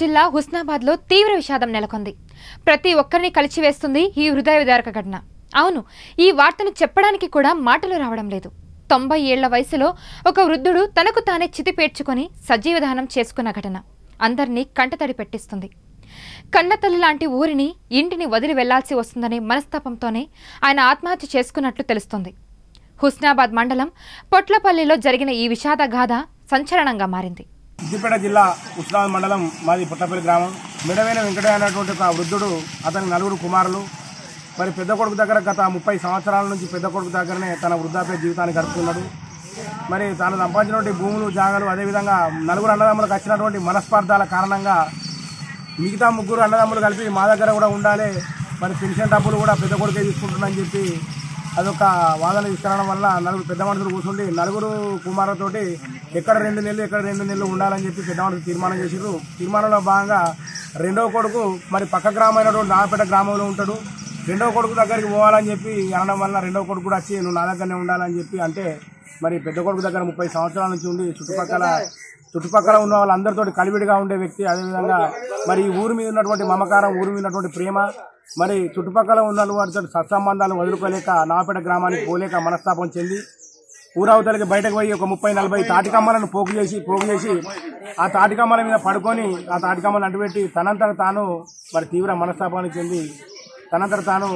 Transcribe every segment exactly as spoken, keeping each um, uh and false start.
జిల్లా హుస్నాబాద్లో తీవ్ర విషాదం నెలకొంది. ప్రతి ఒక్కరిని కలిచివేస్తుంది ఈ హృదయ విదారక ఘటన. అవును, ఈ వార్తను చెప్పడానికి కూడా మాటలు రావడం లేదు. తొంభై ఏళ్ల వయసులో ఒక వృద్ధుడు తనకు తానే చితిపేర్చుకొని సజీవదహనం చేసుకున్న ఘటన అందరినీ కంటతడి పెట్టిస్తుంది. కన్నతల్లి లాంటి ఊరిని, ఇంటిని వదిలి వెళ్లాల్సి వస్తుందనే మనస్తాపంతోనే ఆయన ఆత్మహత్య చేసుకున్నట్లు తెలుస్తోంది. హుస్నాబాద్ మండలం పొట్లపల్లిలో జరిగిన ఈ విషాద గాథ సంచలనంగా మారింది. సిద్దిపేట జిల్లా హుస్నాబాద్ మండలం మాది పొట్లపల్లి గ్రామం. మెడవైన వెంకటయ్య అనేటువంటి ఒక వృద్ధుడు, అతని నలుగురు కుమారులు. మరి పెద్ద కొడుకు దగ్గర గత ముప్పై సంవత్సరాల నుంచి పెద్ద కొడుకు దగ్గరనే తన వృద్ధాప్య జీవితాన్ని గడుపుతున్నాడు. మరి తాను సంపాదించినటువంటి భూములు, జాగాలు, అదేవిధంగా నలుగురు అన్నదమ్ములకు వచ్చినటువంటి మనస్పార్థాల కారణంగా మిగతా ముగ్గురు అన్నదమ్ములు కలిపి మా దగ్గర కూడా ఉండాలి, మరి పెన్షన్ డబ్బులు కూడా పెద్ద కొడుకే తీసుకుంటున్నారని చెప్పి అదొక వాదన తీసుకురావడం వల్ల నలుగురు పెద్ద మనుషులు కూర్చుండి నలుగురు కుమారులతోటి ఎక్కడ రెండు నెలలు ఎక్కడ రెండు నెలలు ఉండాలని చెప్పి పెద్ద మనుషులు తీర్మానం చేసారు. తీర్మానంలో భాగంగా రెండవ కొడుకు మరి పక్క గ్రామైనటువంటి నాగపేట గ్రామంలో ఉంటాడు. రెండవ కొడుకు దగ్గరికి పోవాలని చెప్పి అనడం వల్ల రెండవ కొడుకు కూడా వచ్చి నువ్వు నా దగ్గరనే ఉండాలని చెప్పి అంటే మరి పెద్ద కొడుకు దగ్గర ముప్పై సంవత్సరాల నుంచి ఉండి చుట్టుపక్కల చుట్టుపక్కల ఉన్న వాళ్ళందరితో కలివిడిగా ఉండే వ్యక్తి. అదేవిధంగా మరి ఊరి మీద ఉన్నటువంటి మమకారం, ఊరి మీద ఉన్నటువంటి ప్రేమ, మరి చుట్టుపక్కల ఉన్న వాటితో సత్సంబంధాలు వదులుకోలేక నాగపేట గ్రామానికి పోలేక మనస్తాపం చెంది ఊరవతలకి బయటకు పోయి ఒక ముప్పై నలభై తాటికమ్మలను పోగు చేసి పోగు చేసి ఆ తాటికమ్మల మీద పడుకొని ఆ తాటికమ్మలను అంటుపెట్టి తనంతట తాను మరి తీవ్ర మనస్తాపానికి చెంది తనంతట తాను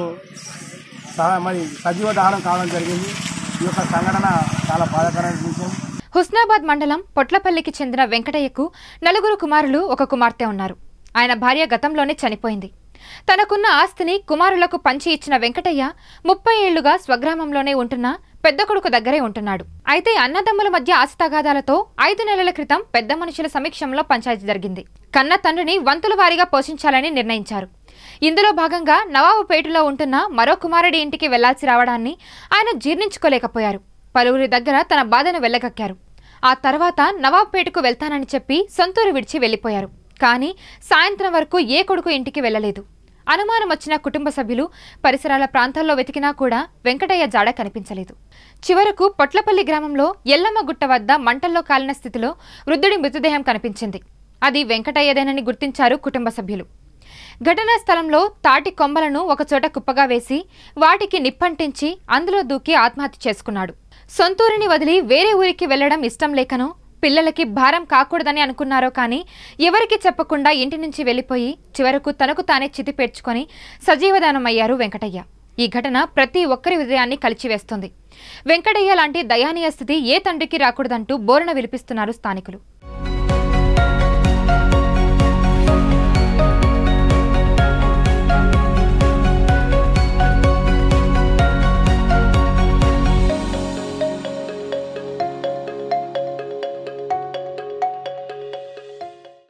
మరి సజీవ దహనం కావడం జరిగింది. ఈ యొక్క సంఘటన చాలా బాధాకరమైన విషయం. హుస్నాబాద్ మండలం పొట్లపల్లికి చెందిన వెంకటయ్యకు నలుగురు కుమారులు, ఒక కుమార్తె ఉన్నారు. ఆయన భార్య గతంలోనే చనిపోయింది. తనకున్న ఆస్తిని కుమారులకు పంచి ఇచ్చిన వెంకటయ్య ముప్పై ఏళ్లుగా స్వగ్రామంలోనే ఉంటున్న పెద్ద కొడుకు దగ్గరే ఉంటున్నాడు. అయితే అన్నదమ్ముల మధ్య ఆస్తి తగాదాలతో ఐదు నెలల క్రితం పెద్ద మనుషుల సమీక్షంలో పంచాయతీ జరిగింది. కన్న తండ్రిని వంతుల వారీగా పోషించాలని నిర్ణయించారు. ఇందులో భాగంగా నవాబుపేటలో ఉంటున్న మరో కుమారుడి ఇంటికి వెళ్లాల్సి రావడాన్ని ఆయన జీర్ణించుకోలేకపోయారు. పలువురి దగ్గర తన బాధను వెళ్లగక్కారు. ఆ తర్వాత నవాబుపేటకు వెళ్తానని చెప్పి సొంతూరు విడిచి వెళ్లిపోయారు. కానీ సాయంత్రం వరకు ఏ కొడుకు ఇంటికి వెళ్లలేదు. అనుమానం వచ్చిన కుటుంబ సభ్యులు పరిసరాల ప్రాంతాల్లో వెతికినా కూడా వెంకటయ్య జాడ కనిపించలేదు. చివరకు పొట్లపల్లి గ్రామంలో ఎల్లమ్మ గుట్ట వద్ద మంటల్లో కాలిన స్థితిలో వృద్ధుడి మృతదేహం కనిపించింది. అది వెంకటయ్యదేనని గుర్తించారు కుటుంబ సభ్యులు. ఘటనా స్థలంలో తాటి కొమ్మలను ఒకచోట కుప్పగా వేసి వాటికి నిప్పంటించి అందులో దూకి ఆత్మహత్య చేసుకున్నాడు. సొంతూరిని వదిలి వేరే ఊరికి వెళ్లడం ఇష్టం లేకనో, పిల్లలకి భారం కాకూడదని అనుకున్నారో కానీ ఎవరికి చెప్పకుండా ఇంటి నుంచి వెళ్లిపోయి చివరకు తనకు తానే చితిపేర్చుకొని సజీవదానమయ్యారు వెంకటయ్య. ఈ ఘటన ప్రతి ఒక్కరి హృదయాన్ని కలిచివేస్తుంది. వెంకటయ్య లాంటి దయానీయ స్థితి ఏ తండ్రికి రాకూడదంటూ బోరున విలిపిస్తున్నారు స్థానికులు.